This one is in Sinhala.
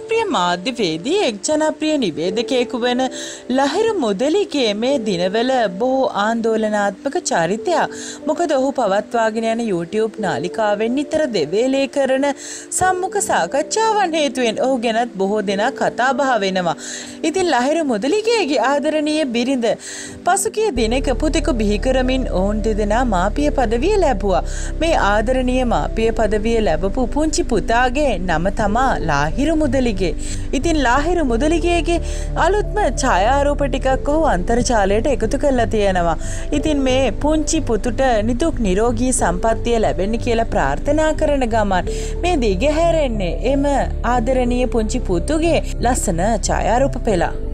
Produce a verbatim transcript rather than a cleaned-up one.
ජනප්‍රිය මාධ්‍යවේදී එක් ජනප්‍රිය නිවේදකයෙකු වන ලහිරු මුදලිගේ මේ දිනවල බොහෝ ආందోලනාත්මක චරිතයක්. මොකද ඔහු පවත්වාගෙන යන YouTube නාලිකාවෙන් නිතර දෙවේලේ කරන සම්මුඛ සාකච්ඡාවන් හේතුවෙන් ඔහු ගැනත් බොහෝ දෙනා කතා බහ වෙනවා. ඉතින් ලහිරු මුදලිගේගේ ආදරණීය බිරිඳ පසුගිය දිනක පුතෙකු බිහි කරමින් ඔවුන් දෙදෙනා මාපිය පදවිය ලැබුවා. මේ ආදරණීය මාපිය පදවිය ලැබපු පුංචි පුතාගේ නම තමා ලාහිරු මුදලිගේ. ඉතින් ලාහිරු මුදලිගේගේ අලුත්ම ඡායාරූප ටිකක් ඔහු අන්තර්ජාලයට එකතු කරලා තියෙනවා. ඉතින් මේ පුංචි පුතුට නිදුක් නිරෝගී සම්පන්නිය ලැබෙන්න කියලා ප්‍රාර්ථනා කරන ගමන් මේ දිගහැරෙන්නේ එම ආදරණීය පුංචි පුතුගේ ලස්සන ඡායාරූප පෙළ.